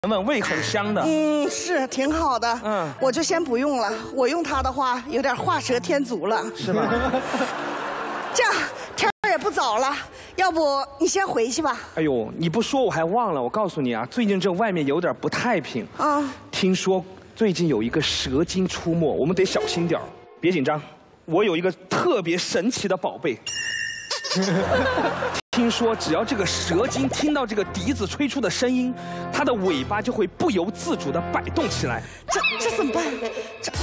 闻味很香的。 是挺好的。我就先不用了，我用它的话有点画蛇添足了， 是吧？ 这样天儿也不早了，要不你先回去吧。 哎呦，你不说我还忘了。我告诉你啊，最近这外面有点不太平啊。听说最近有一个蛇精出没，我们得小心点儿。别紧张，我有一个特别神奇的宝贝。听说只要这个蛇精听到这个笛子吹出的声音，它的尾巴就会不由自主地摆动起来。 这怎么办？这。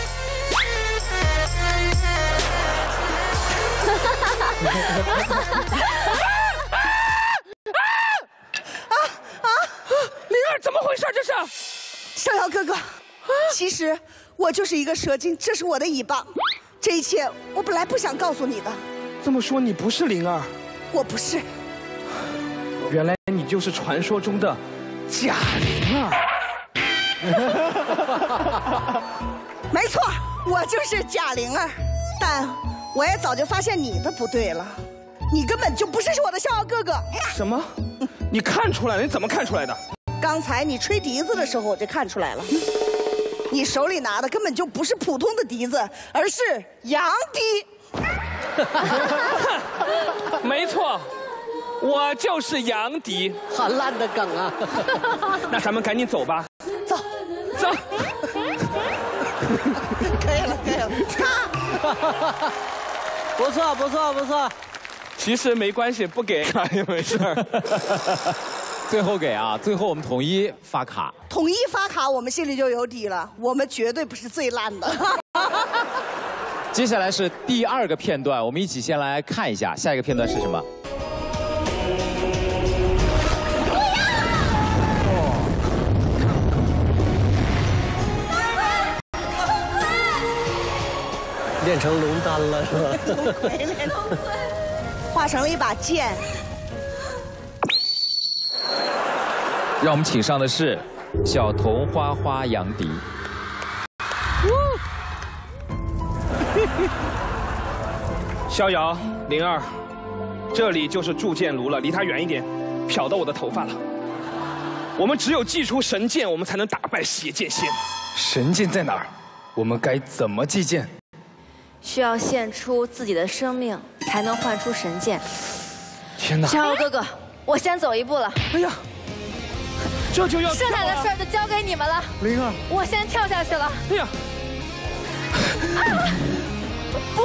灵儿，怎么回事？这是？ 逍遥哥哥，其实我就是一个蛇精，这是我的尾巴。这一切我本来不想告诉你的。 这么说你不是灵儿？ 我不是。 原来你就是传说中的贾灵儿。 没错，我就是贾灵儿。但我也早就发现你的不对了，你根本就不是我的逍遥哥哥。 什么？你看出来了？你怎么看出来的？ 刚才你吹笛子的时候我就看出来了，你手里拿的根本就不是普通的笛子，而是羊笛。 没错，我就是杨迪。 好烂的梗啊！ 那咱们赶紧走吧。 走， 走。 可以了，可以了。 不错，不错，不错。 其实没关系，不给也没事儿。 最后给啊，最后我们统一发卡。 统一发卡，我们心里就有底了，我们绝对不是最烂的。 接下来是第2个片段，我们一起先来看一下，下一个片段是什么？ 练成龙丹了是吧？ 化成了一把剑。 让我们请上的是小童花花杨迪。 逍遥、灵儿，这里就是铸剑炉了，离他远一点，瞟到我的头发了。我们只有祭出神剑，我们才能打败邪剑仙。 神剑在哪儿？我们该怎么祭剑？ 需要献出自己的生命，才能换出神剑。 天哪！ 逍遥哥哥，我先走一步了。 哎呀，这就要剩下的事儿就交给你们了。 灵儿， 我先跳下去了。 哎呀！不！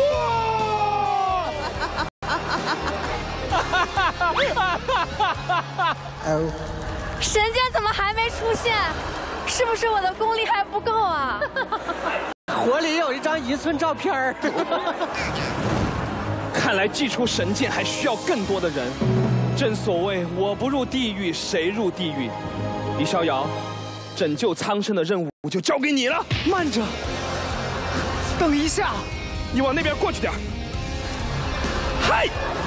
神剑怎么还没出现？是不是我的功力还不够啊？ 火里有一张1寸照片儿。 看来祭出神剑还需要更多的人。正所谓我不入地狱，谁入地狱？李逍遥，拯救苍生的任务就交给你了。 慢着，等一下， 你往那边过去点。嗨！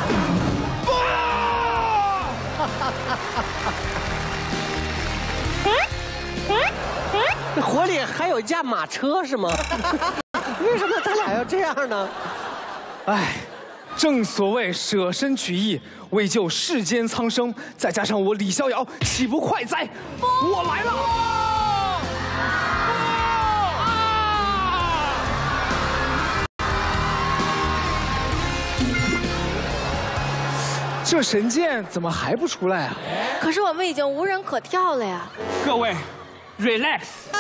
这火里还有一架马车是吗？为什么他俩要这样呢？ 哎，正所谓舍身取义，为救世间苍生，再加上我李逍遥，岂不快哉？我来了！这神剑怎么还不出来啊？ 可是我们已经无人可跳了呀！ 各位 ，relax。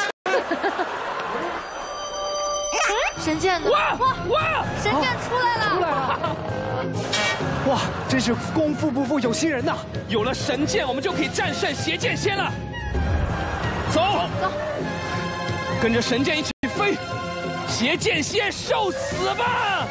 神剑呢？ 哇！ 神剑出来了！ 出来了！哇，真是功夫不负有心人呐！ 有了神剑，我们就可以战胜邪剑仙了。走，跟着神剑一起飞，邪剑仙受死吧！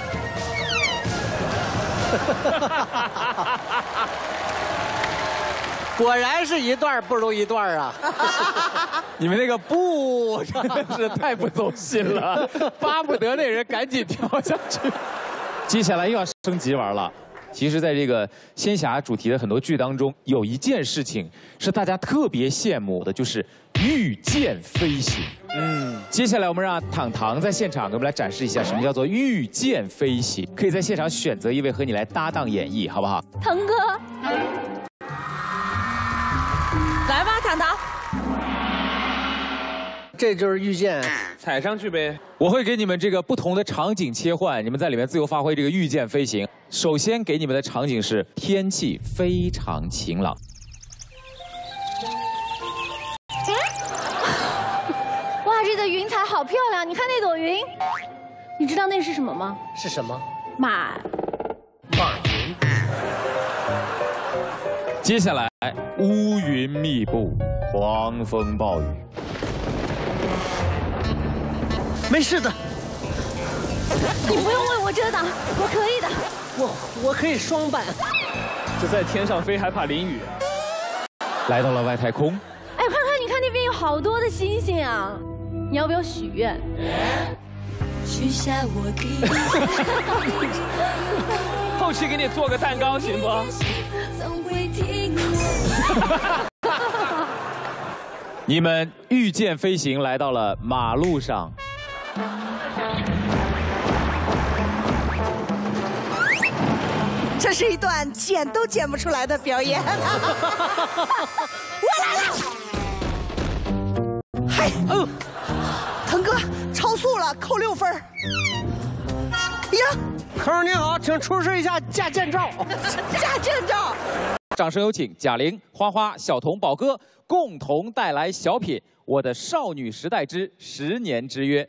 果然是一段不如一段啊！ 你们那个不真的是太不走心了，巴不得那人赶紧跳下去。接下来又要升级玩了。其实，在这个仙侠主题的很多剧当中，有一件事情是大家特别羡慕的，就是御剑飞行。接下来我们让糖糖在现场给我们来展示一下什么叫做御剑飞行，可以在现场选择一位和你来搭档演绎，好不好？ 腾哥，来吧，糖糖。 这就是遇见， 踩上去呗。 我会给你们这个不同的场景切换，你们在里面自由发挥这个御剑飞行。首先给你们的场景是天气非常晴朗。 哇，这个云彩好漂亮！你看那朵云，你知道那是什么吗？ 是什么？ 马云。 接下来乌云密布，狂风暴雨。 没事的， 你不用为我遮挡，我可以的。 我可以双板。 这在天上飞还怕淋雨？ 来到了外太空。 哎，看看，你看那边有好多的星星啊！你要不要许愿？ 许下我的。 后期给你做个蛋糕行不？ 你们御剑飞行来到了马路上。 这是一段剪都剪不出来的表演。我来了！嗨，腾哥超速了，扣6分。呀， 客人您好，请出示一下驾舰照。 驾舰照。 掌声有请贾玲、花花、小童、宝哥共同带来小品《我的少女时代之10年之约》。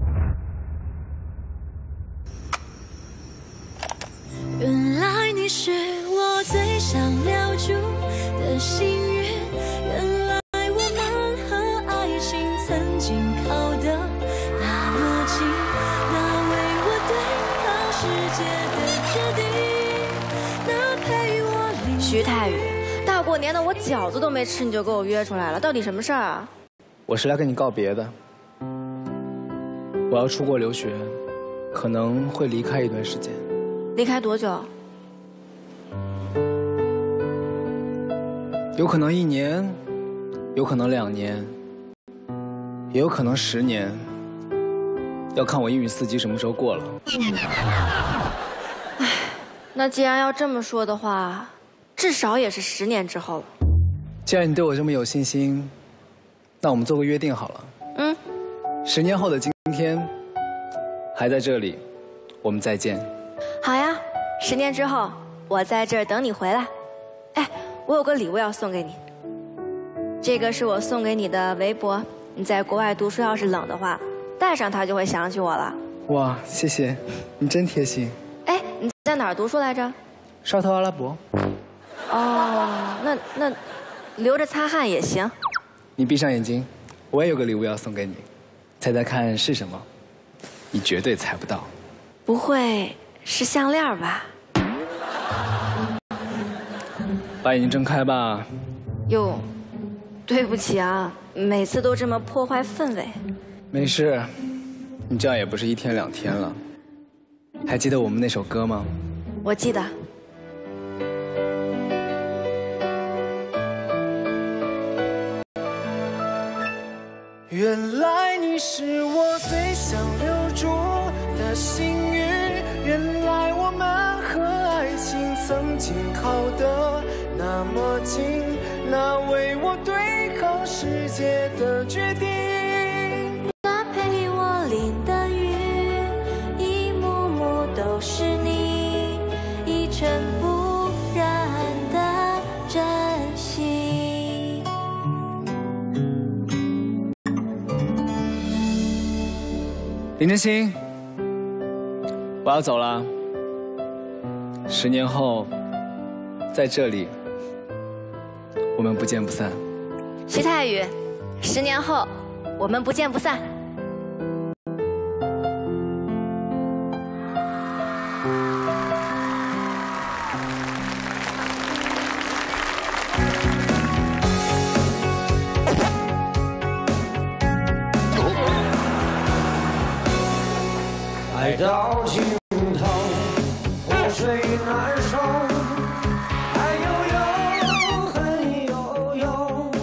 原来你是我最想留住的幸运，原来我们和爱情曾经靠得那么近，那为我对抗世界的决定，那陪我淋徐太宇，大过年的我饺子都没吃，你就给我约出来了，到底什么事儿啊？ 我是来跟你告别的。我要出国留学，可能会离开一段时间。 离开多久？ 有可能1年，有可能2年，也有可能10年，要看我英语4级什么时候过了。 唉，那既然要这么说的话，至少也是10年之后了。 既然你对我这么有信心，那我们做个约定好了。10年后的今天，还在这里，我们再见。 好呀，10年之后，我在这儿等你回来。哎，我有个礼物要送给你，这个是我送给你的围脖，你在国外读书要是冷的话，戴上它就会想起我了。 哇，谢谢，你真贴心。 哎，你在哪儿读书来着？ 沙特阿拉伯。 哦，那留着擦汗也行。 你闭上眼睛，我也有个礼物要送给你，猜猜看是什么？你绝对猜不到。 不会是项链吧？ 把眼睛睁开吧。 哟，对不起啊，每次都这么破坏氛围。 没事，你这样也不是1天2天了。还记得我们那首歌吗？ 我记得。 原来你是我最想留住的幸运，原来我们和爱情曾经靠得那么近，那为我对抗世界的决定， 那陪我淋的雨，一幕幕都是你一尘不染的真心。 林真心，我要走了。10年后，在这里，我们不见不散。 徐太宇，10年后，我们不见不散。 爱到尽头，湖水难收，爱悠悠，恨悠悠。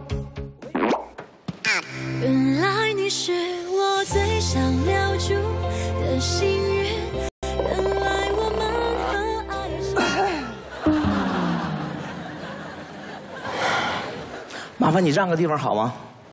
原来你是我最想留住的幸运，原来我们和爱情。 麻烦你让个地方好吗？